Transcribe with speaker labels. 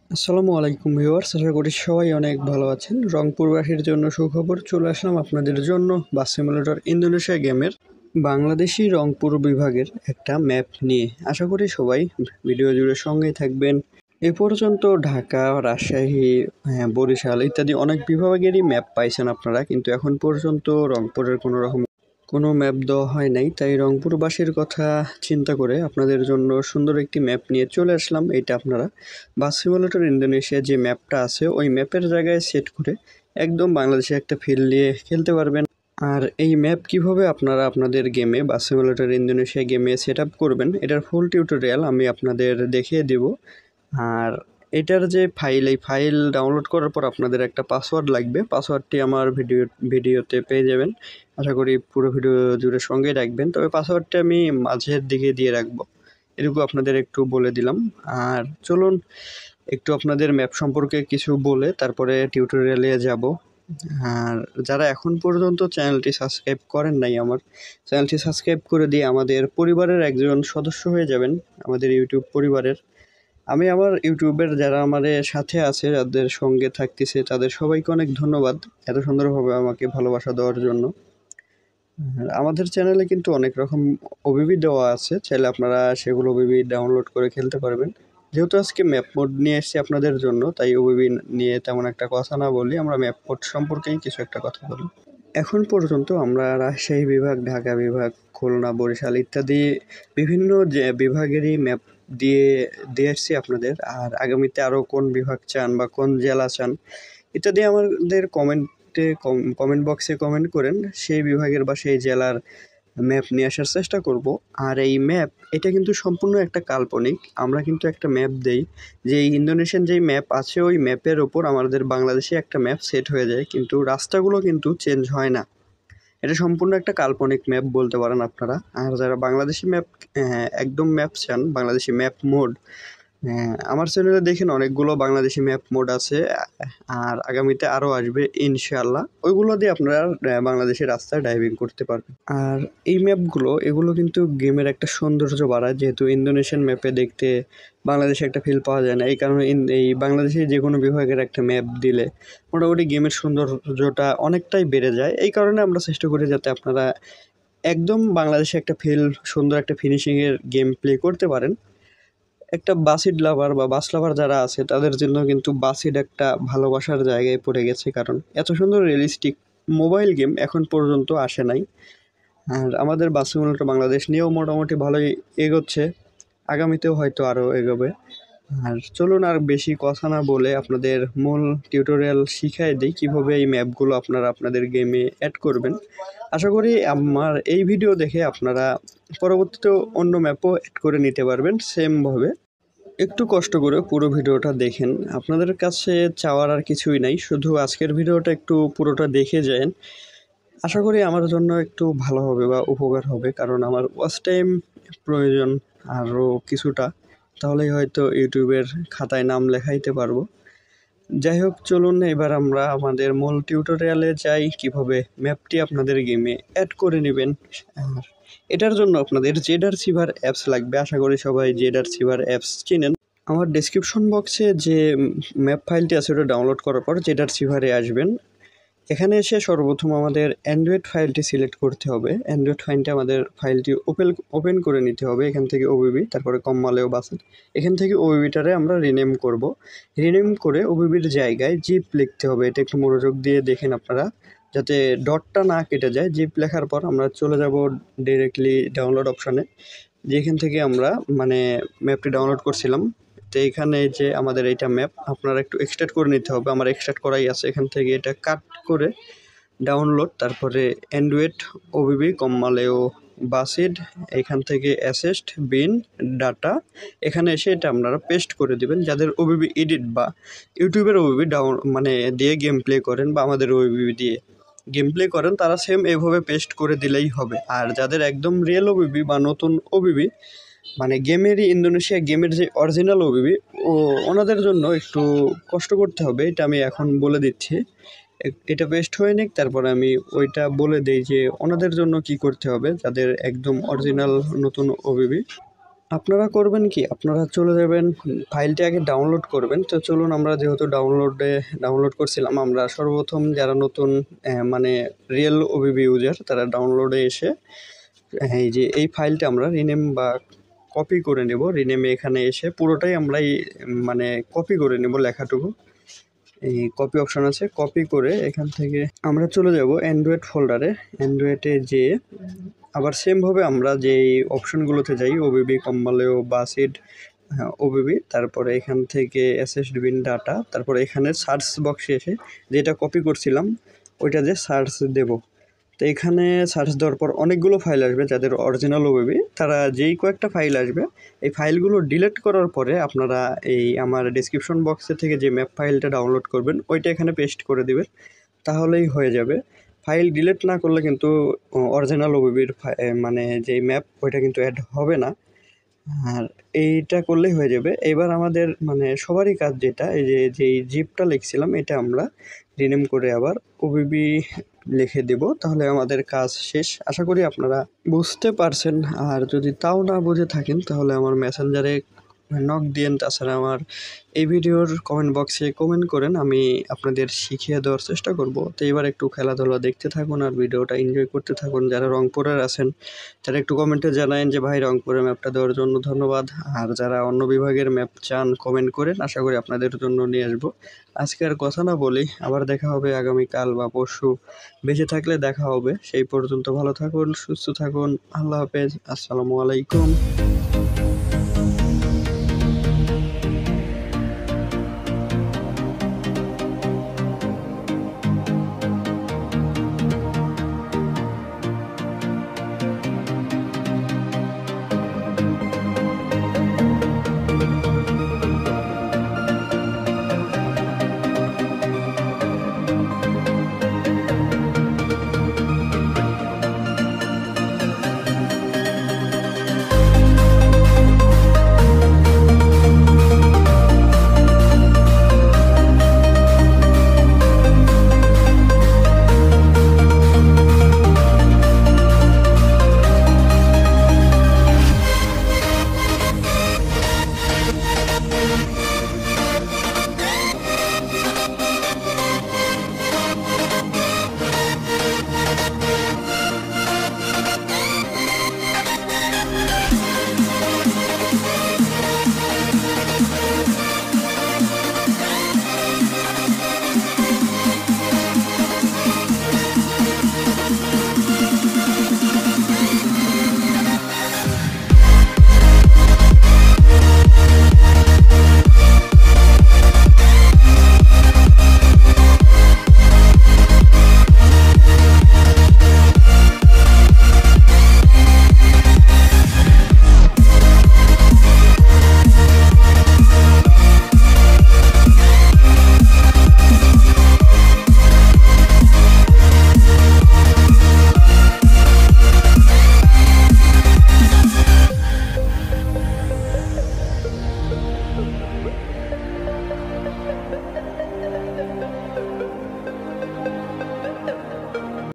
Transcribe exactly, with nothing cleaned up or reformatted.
Speaker 1: আসসালামু আলাইকুম ভিউয়ার্স, আশা করি সবাই অনেক ভালো আছেন। রংপুরবাসীর জন্য সুখবর, চলে আসলাম আপনাদের জন্য বাস সিমুলেটর ইন্দোনেশিয়া গেমের বাংলাদেশি রংপুর বিভাগের একটা ম্যাপ নিয়ে। আশা করি সবাই ভিডিও জুড়ে সঙ্গেই থাকবেন। এ পর্যন্ত ঢাকা, রাজশাহী, হ্যাঁ বরিশাল ইত্যাদি অনেক বিভাগেরই ম্যাপ পাইছেন আপনারা, কিন্তু এখন পর্যন্ত রংপুরের কোনো রকম কোনো ম্যাপ দেওয়া হয় নাই। তাই রংপুরবাসীর কথা চিন্তা করে আপনাদের জন্য সুন্দর একটি ম্যাপ নিয়ে চলে আসলাম। এইটা আপনারা বাস সিমুলেটর ইন্দোনেশিয়া যে ম্যাপটা আছে ওই ম্যাপের জায়গায় সেট করে একদম বাংলাদেশে একটা ফিল নিয়ে খেলতে পারবেন। আর এই ম্যাপ কিভাবে আপনারা আপনাদের গেমে বাস সিমুলেটর ইন্দোনেশিয়া গেমে সেট আপ করবেন, এটার ফুল টিউটোরিয়াল আমি আপনাদের দেখিয়ে দেব। আর এটার যে ফাইল, এই ফাইল ডাউনলোড করার পর আপনাদের একটা পাসওয়ার্ড লাগবে। পাসওয়ার্ডটি আমার ভিডিও ভিডিওতে পেয়ে যাবেন। আশা করি পুরো ভিডিও জুড়ে সঙ্গেই রাখবেন। তবে পাসওয়ার্ডটা আমি মাঝের দিকে দিয়ে রাখবো, এটুকু আপনাদের একটু বলে দিলাম। আর চলুন একটু আপনাদের ম্যাপ সম্পর্কে কিছু বলে তারপরে টিউটোরিয়ালে যাব। আর যারা এখন পর্যন্ত চ্যানেলটি সাবস্ক্রাইব করেন নাই, আমার চ্যানেলটি সাবস্ক্রাইব করে দিয়ে আমাদের পরিবারের একজন সদস্য হয়ে যাবেন, আমাদের ইউটিউব পরিবারের। আমি আমার ইউটিউবের যারা আমাদের সাথে আছে, যাদের সঙ্গে থাকতেছে, তাদের সবাইকে অনেক ধন্যবাদ এত সুন্দরভাবে আমাকে ভালোবাসা দেওয়ার জন্য। আমাদের চ্যানেলে কিন্তু অনেক রকম ওবিবি দেওয়া আছে, চাইলে আপনারা সেগুলো ওবিবি ডাউনলোড করে খেলতে পারবেন। যেহেতু আজকে ম্যাপ মোড নিয়ে এসেছি আপনাদের জন্য, তাই ওবিবি নিয়ে তেমন একটা কথা না বলি, আমরা ম্যাপ মোড সম্পর্কেই কিছু একটা কথা বলি। এখন পর্যন্ত আমরা রাজশাহী বিভাগ, ঢাকা বিভাগ, খুলনা, বরিশাল ইত্যাদি বিভিন্ন যে বিভাগেরই ম্যাপ দিয়ে দিয়ে এসেছি আপনাদের। আর আগামীতে আরও কোন বিভাগ চান বা কোন জেলা চান ইত্যাদি আমাদের কমেন্টে কমেন্ট বক্সে কমেন্ট করেন, সেই বিভাগের বা সেই জেলার ম্যাপ নিয়ে আসার চেষ্টা করব। আর এই ম্যাপ এটা কিন্তু সম্পূর্ণ একটা কাল্পনিক। আমরা কিন্তু একটা ম্যাপ দেই, যে ইন্দোনেশিয়ান যেই ম্যাপ আছে ওই ম্যাপের ওপর আমাদের বাংলাদেশে একটা ম্যাপ সেট হয়ে যায়, কিন্তু রাস্তাগুলো কিন্তু চেঞ্জ হয় না। এটা সম্পূর্ণ একটা কাল্পনিক ম্যাপ বলতে পারেন আপনারা। আর যারা বাংলাদেশি ম্যাপ একদম ম্যাপ চান, বাংলাদেশি ম্যাপ মোড, আমার চ্যানেলে দেখেন অনেকগুলো বাংলাদেশি ম্যাপ মোড আছে, আর আগামীতে আরও আসবে ইনশাআল্লাহ। ওইগুলো দিয়ে আপনারা বাংলাদেশের রাস্তায় ড্রাইভিং করতে পারবেন। আর এই ম্যাপগুলো এগুলো কিন্তু গেমের একটা সৌন্দর্য বাড়ায়, যেহেতু ইন্দোনেশিয়ান ম্যাপে দেখতে বাংলাদেশে একটা ফিল পাওয়া যায় না। এই কারণে এই বাংলাদেশে যে কোনো বিভাগের একটা ম্যাপ দিলে মোটামুটি গেমের সৌন্দর্যটা অনেকটাই বেড়ে যায়। এই কারণে আমরা চেষ্টা করি যাতে আপনারা একদম বাংলাদেশে একটা ফিল, সুন্দর একটা ফিনিশিংয়ের গেম প্লে করতে পারেন। একটা বাসিড লাভার বা বাস লাভার যারা আছে তাদের জন্য কিন্তু বাসিড একটা ভালোবাসার জায়গায় পড়ে গেছে, কারণ এত সুন্দর রিয়েলিস্টিক মোবাইল গেম এখন পর্যন্ত আসে নাই। আর আমাদের বাস সিমুলেটর বাংলাদেশ নিয়েও মোটামুটি ভালোই এগোচ্ছে, আগামীতেও হয়তো আরও এগোবে। আর চলুন আর বেশি কথা না বলে আপনাদের মূল টিউটোরিয়াল শিখাই দিই, কীভাবে এই ম্যাপগুলো আপনারা আপনাদের গেমে অ্যাড করবেন। আশা করি আমার এই ভিডিও দেখে আপনারা পরবর্তীতে অন্য ম্যাপও অ্যাড করে নিতে পারবেন সেমভাবে। একটু কষ্ট করে পুরো ভিডিওটা দেখেন, আপনাদের কাছে চাওয়ার আর কিছুই নাই, শুধু আজকের ভিডিওটা একটু পুরোটা দেখে যান। আশা করি আমার জন্য একটু ভালো হবে বা উপকার হবে, কারণ আমার ওয়াচ টাইম প্রয়োজন আরও কিছুটা, তাহলেই হয়তো ইউটিউবের খাতায় নাম লেখাইতে পারবো। যাই হোক, চলুন এবার আমরা আমাদের মূল টিউটোরিয়ালে যাই, কিভাবে ম্যাপটি আপনাদের গেমে অ্যাড করে নেবেন। আর এটার জন্য আপনাদের 𝐒𝐤𝐴𝐺𝐸 অ্যাপস লাগবে। আশা করি সবাই 𝐒𝐤𝐴𝐺𝐸 অ্যাপস চিনেন। আমার ডেসক্রিপশন বক্সে যে ম্যাপ ফাইলটি আছে ওটা ডাউনলোড করার পর 𝐒𝐤𝐴𝐺𝐸 আসবেন। এখানে এসে সর্বপ্রথম আমাদের অ্যান্ড্রয়েড ফাইলটি সিলেক্ট করতে হবে। অ্যান্ড্রয়েড ফাইলটি আমাদের ফাইলটি ওপেন ওপেন করে নিতে হবে। এখান থেকে ওবিবি, তারপরে কম্মালেও বাসেন, এখান থেকে ওবিবিটারে আমরা রিনেম করব। রিনেম করে ওবিবির জায়গায় জিপ লিখতে হবে। এটা একটু মনোযোগ দিয়ে দেখেন আপনারা, যাতে ডটটা না কেটে যায়। জিপ লেখার পর আমরা চলে যাব ডিরেক্টলি ডাউনলোড অপশানে, যেখান থেকে আমরা মানে ম্যাপটি ডাউনলোড করছিলাম। তো এখানে যে আমাদের এইটা ম্যাপ আপনারা একটু এক্সট্রাক্ট করে নিতে হবে, আমার এক্সট্রাক্ট করাই আছে। এখান থেকে এটা কাট করে ডাউনলোড, তারপরে অ্যান্ড্রয়েড ওবিবি কম্মালেও বাসিড, এখান থেকে অ্যাসেস্ট বিন ডাটা, এখানে এসে এটা আপনারা পেস্ট করে দিবেন। যাদের ওবিবি এডিট বা ইউটিউবের ওবিবি ডাউন মানে দিয়ে গেম প্লে করেন বা আমাদের ওবিবি দিয়ে গেম প্লে করেন, তারা সেম এভাবে পেস্ট করে দিলেই হবে। আর যাদের একদম রিয়েল ওবিবি বা নতুন ওবিবি, মানে গেমেরই ইন্দোনেশিয়া গেমের যে অরিজিনাল ওবিবি, ও ওনাদের জন্য একটু কষ্ট করতে হবে, এটা আমি এখন বলে দিচ্ছি। এটা পেস্ট হয়ে নিক, তারপরে আমি ওইটা বলে দিই যে ওনাদের জন্য কি করতে হবে, যাদের একদম অরিজিনাল নতুন ওবিবি। আপনারা করবেন কি, আপনারা চলে যাবেন, ফাইলটি আগে ডাউনলোড করবেন। তো চলুন, আমরা যেহেতু ডাউনলোডে ডাউনলোড করছিলাম, আমরা সর্বপ্রথম যারা নতুন মানে রিয়েল ওবিবি ইউজার তারা ডাউনলোডে এসে এই যে এই ফাইলটা আমরা রিনেম বা কপি করে নেব। রিনেমে এখানে এসে পুরোটাই আমরা এই মানে কপি করে নেব লেখাটুকু। এই কপি অপশন আছে, কপি করে এখান থেকে আমরা চলে যাব অ্যান্ড্রয়েড ফোল্ডারে। অ্যান্ড্রয়েডে যে আবার সেমভাবে আমরা যেই অপশনগুলোতে যাই, ওবিবি কম্বালেও বাসিড ওবিবি, তারপরে এখান থেকে এসএসডি বিন ডাটা, তারপরে এখানে সার্চ বক্সে এসে যেটা কপি করছিলাম ওইটা যে সার্চ দেব। তো এখানে সার্চ দেওয়ার পর অনেকগুলো ফাইল আসবে, যাদের অরিজিনাল ওবিবি তারা যেই কয়েকটা ফাইল আসবে এই ফাইলগুলো ডিলিট করার পরে আপনারা এই আমার ডেসক্রিপশন বক্সে থেকে যে ম্যাপ ফাইলটা ডাউনলোড করবেন ওইটা এখানে পেস্ট করে দিবেন, তাহলেই হয়ে যাবে। ফাইল ডিলিট না করলে কিন্তু অরিজিনাল ওবিবির মানে যেই ম্যাপ ওইটা কিন্তু অ্যাড হবে না, আর এইটা করলেই হয়ে যাবে। এবার আমাদের মানে সবারই কাজ যেটা, এই যে যেই জিপটা লিখছিলাম এটা আমরা রিনেম করে আবার ওবিবি লিখে দেব, তাহলে আমাদের কাজ শেষ। আশা করি আপনারা বুঝতে পারছেন, আর যদি তাও না বুঝে থাকেন তাহলে আমার মেসেঞ্জারে নক দিয়েন, তাছাড়া আমার এই ভিডিওর কমেন্ট বক্সে কমেন্ট করেন, আমি আপনাদের শিখিয়ে দেওয়ার চেষ্টা করব। তো এবার একটু খেলাধুলা দেখতে থাকুন আর ভিডিওটা এনজয় করতে থাকুন। যারা রংপুরের আছেন তারা একটু কমেন্টে জানায়েন যে ভাই রংপুরের ম্যাপটা দেওয়ার জন্য ধন্যবাদ, আর যারা অন্য বিভাগের ম্যাপ চান কমেন্ট করেন, আশা করি আপনাদের জন্য নিয়ে আসবো। আজকে আর কথা না বলি, আবার দেখা হবে আগামীকাল বা পরশু, বেঁচে থাকলে দেখা হবে। সেই পর্যন্ত ভালো থাকুন, সুস্থ থাকুন, আল্লাহ হাফেজ, আসসালামু আলাইকুম।